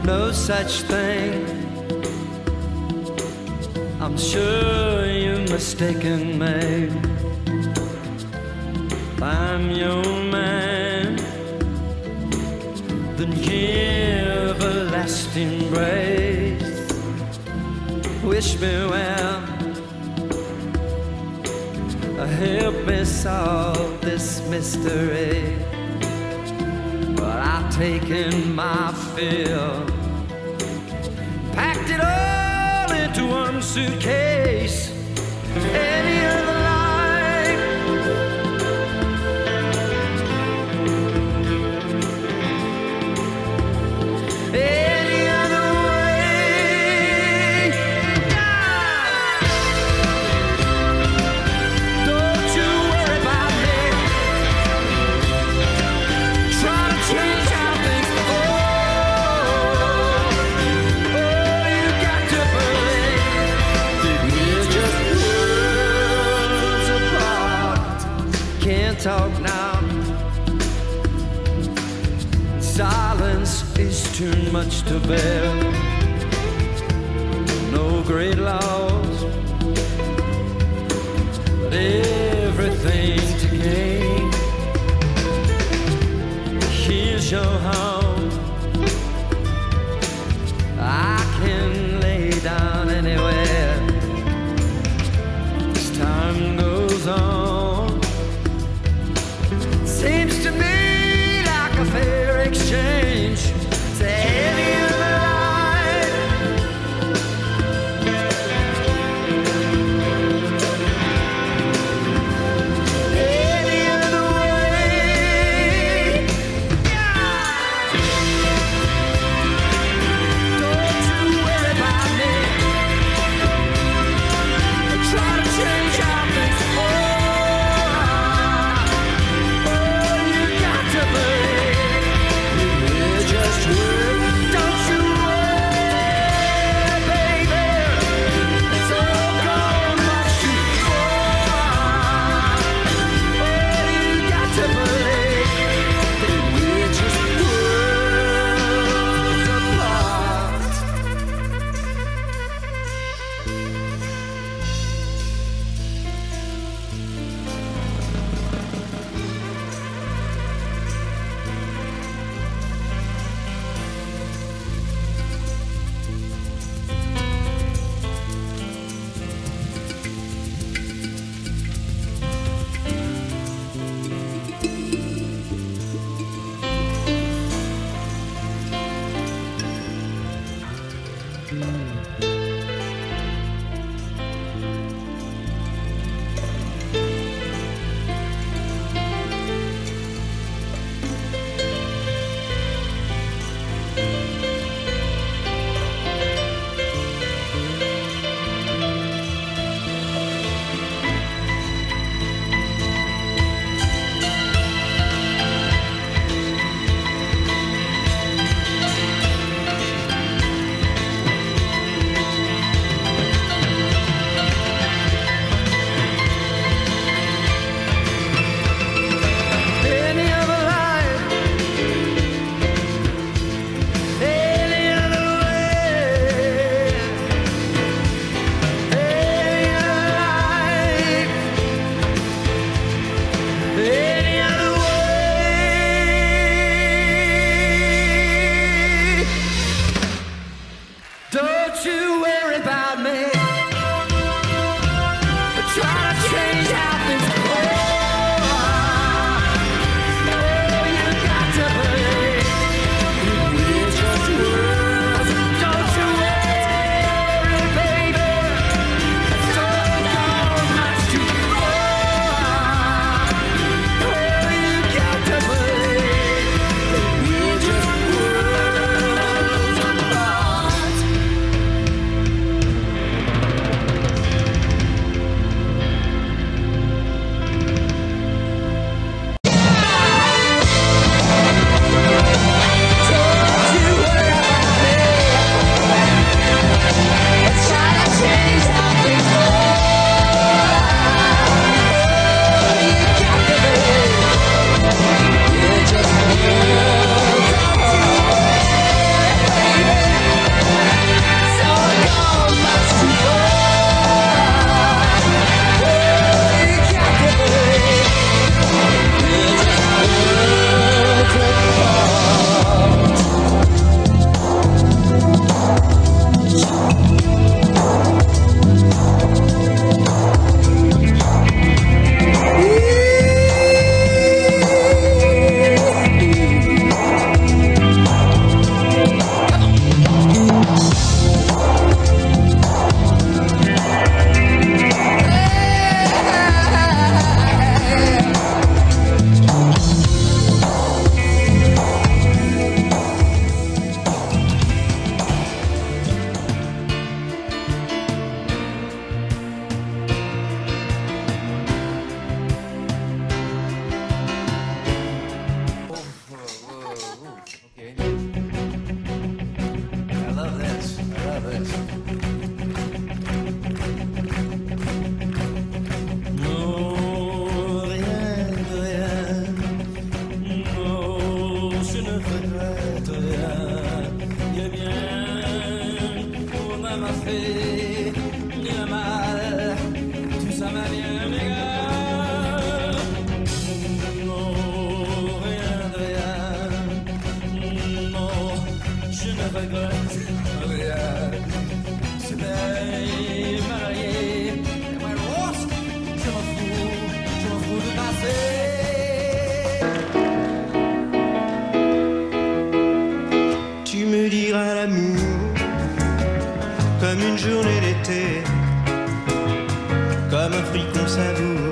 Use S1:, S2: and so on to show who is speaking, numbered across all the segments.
S1: no such thing. I'm sure you're mistaken me. If I'm your man, then give a last embrace. Wish me well, help me solve this mystery. But I've taken my fill, packed it all into one suitcase. Any other life, any other way. Don't you worry about me. Try to change how things go. Oh, you got to believe that we're just worlds apart. Can't talk now. Silence is too much to bear. No great laws, but everything to gain. Here's your home. I can lay down anywhere. As time goes on, seems to me like a fair exchange to any other life. Any other way. Yeah. fait du mal. Tout ça m'a bien égal. Non, rien de rien. Non, je ne regrette rien. C'était marié. Je m'en fous du passé.
S2: Tu me diras l'amour comme une journée d'été, comme un fruit qu'on savoure.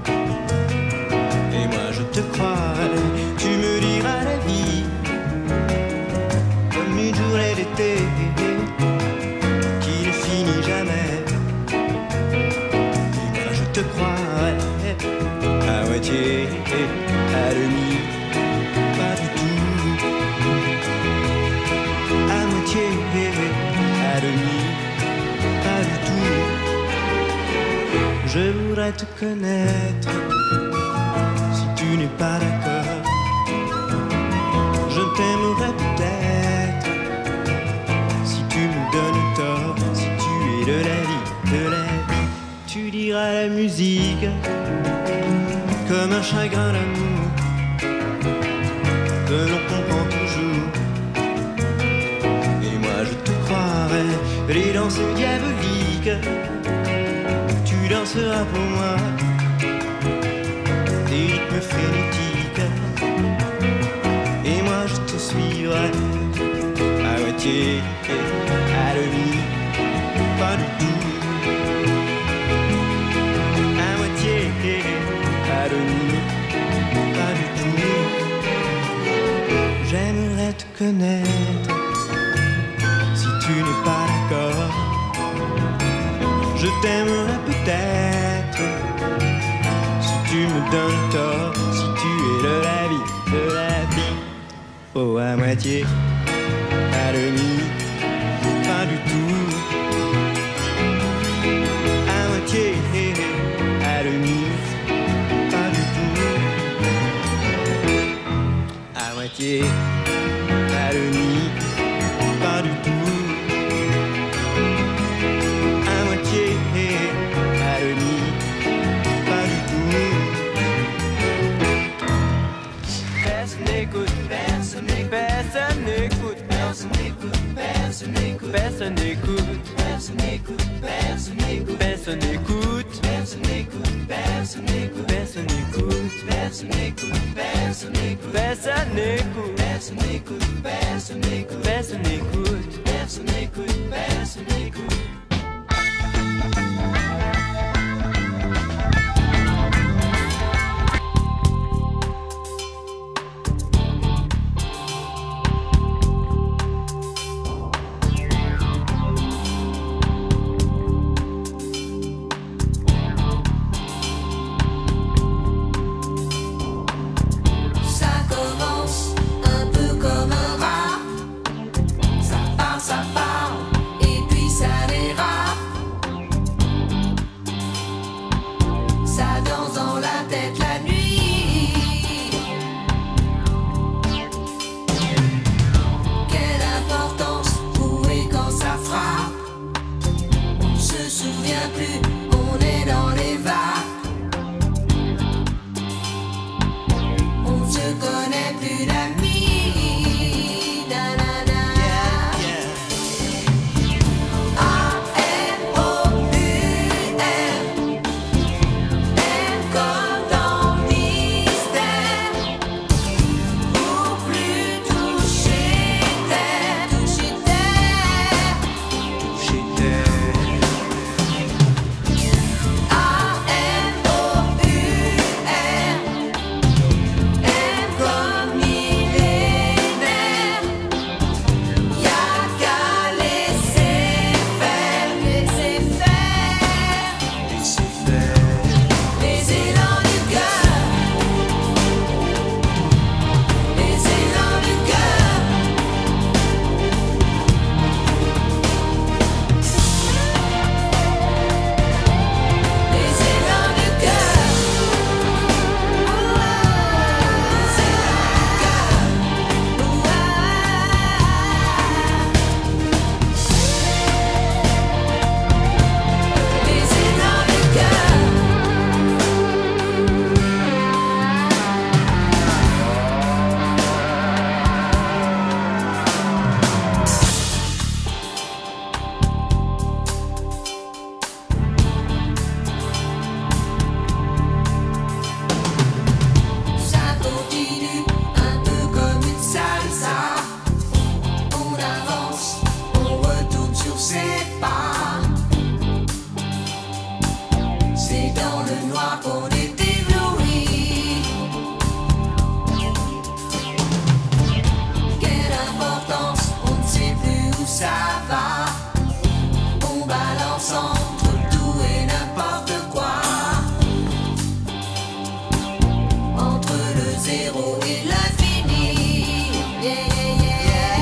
S2: Et moi je te croirai. Tu me diras la vie comme une journée d'été qui ne finit jamais. Et moi je te croirai à moitié, à demi, pas du tout. À moitié, à demi, pas du tout. Je voudrais te connaître, si tu n'es pas d'accord. Je t'aimerais peut-être, si tu me donnes tort. Si tu es de la vie, de la vie, tu diras la musique comme un chagrin d'amour que l'on comprend toujours. Et moi je te croirai, les danses diaboliques, tu danseras pour moi, des rythmes frénétiques. Et moi je te suivrai, à moitié, à demi, pas du tout. À moitié, à demi, pas du tout. J'aimerais te connaître, si tu n'es pas d'accord. Je t'aimerais peut-être, si tu me donnes tort. Si tu es de la vie, de la vie. Oh, à moitié, à demi, pas du tout. À moitié, à demi, pas du tout. À moitié, à demi, pas du tout. À moitié, à demi, pas du tout.
S1: Personne n'écoute, personne n'écoute, personne n'écoute, personne n'écoute, personne n'écoute, personne n'écoute, personne n'écoute, personne n'écoute, personne n'écoute, personne n'écoute, personne n'écoute, personne n'écoute, personne n'écoute, personne n'écoute, personne n'écoute, personne n'écoute, personne n'écoute, personne n'écoute, personne n'écoute, personne n'écoute.
S3: zéro et l'infini. Yeah, yeah, yeah.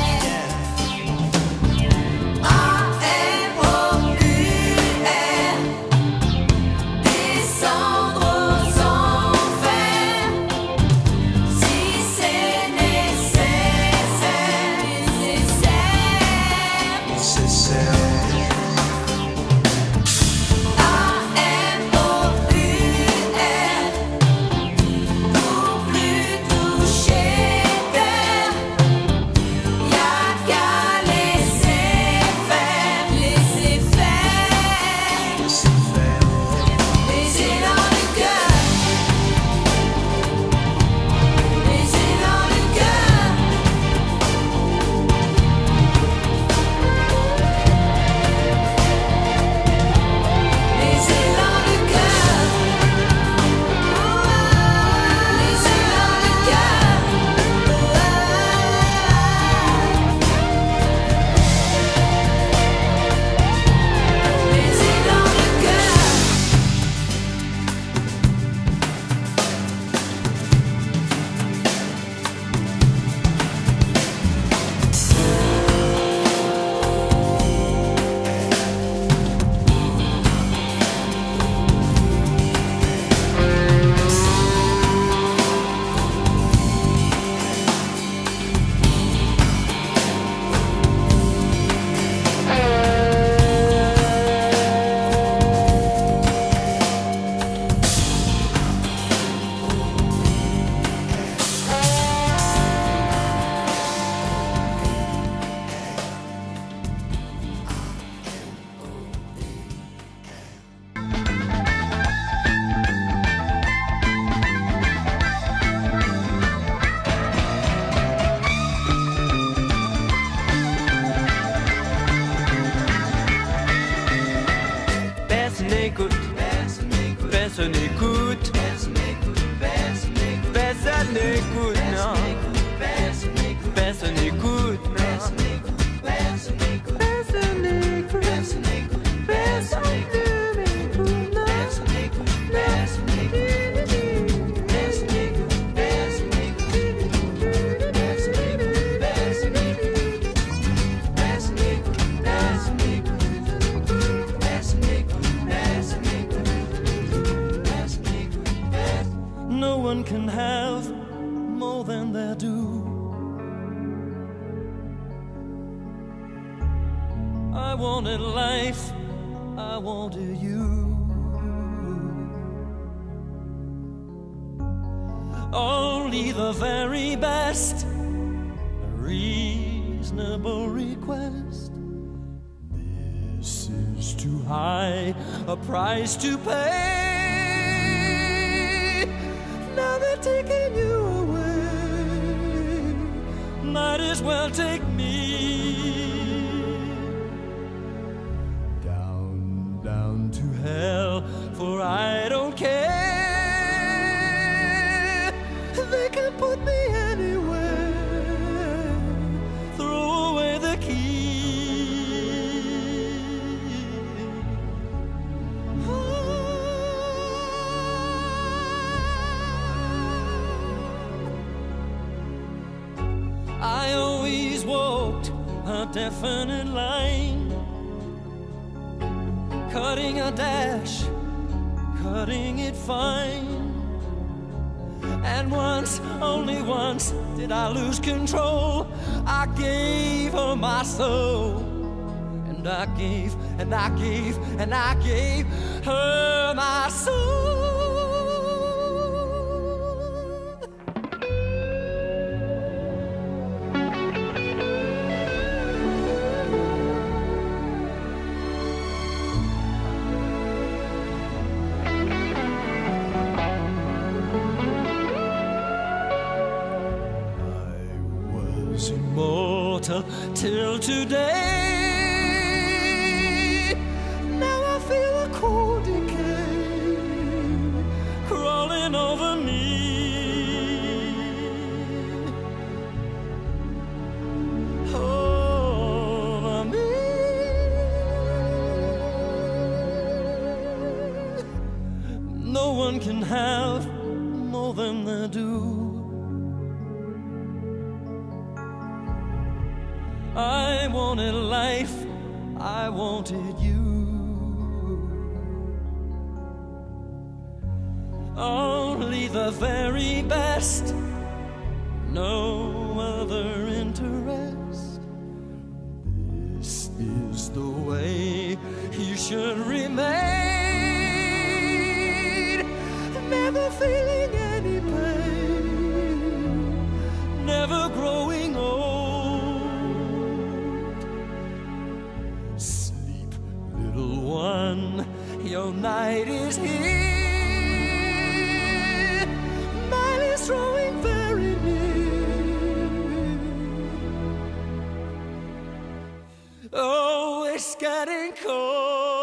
S1: Personne n'écoute, personne n'écoute, personne n'écoute, non. Personne n'écoute, personne n'écoute, personne n'écoute, personne n'écoute, personne n'écoute, personne n'écoute, personne n'écoute, personne n'écoute, personne n'écoute, personne n'écoute, personne n'écoute, personne n'écoute, personne n'écoute, personne n'écoute, personne n'écoute.
S4: No one can have more than they do. I wanted life, I wanted you. Only the very best, a reasonable request. This is too high a price to pay. Now they're taking you away, might as well take me down, down to hell, for I don't care. They can put me anywhere, throw away the key. I always walked a definite line, cutting a dash, cutting it fine. And once, only once, did I lose control. I gave her my soul, and I gave, and I gave, and I gave her my soul. Immortal till today. Now I feel a cold decay crawling over me. Over me. No one can have more than they do. I wanted life, I wanted you. Only the very best, no other interest. This is the way you should remain, never feeling any pain, never growing old. Sleep, little one, your night is here. Mine is drawing very near. Oh, it's getting cold.